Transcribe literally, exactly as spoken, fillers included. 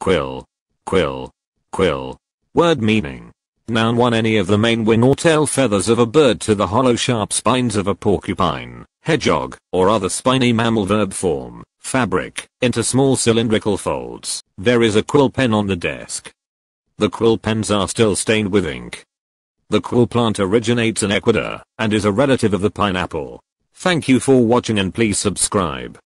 Quill. Quill. Quill. Word meaning. Noun one. Any of the main wing or tail feathers of a bird to the hollow sharp spines of a porcupine, hedgehog, or other spiny mammal. Verb form. Fabric, into small cylindrical folds. There is a quill pen on the desk. The quill pens are still stained with ink. The quill plant originates in Ecuador, and is a relative of the pineapple. Thank you for watching and please subscribe.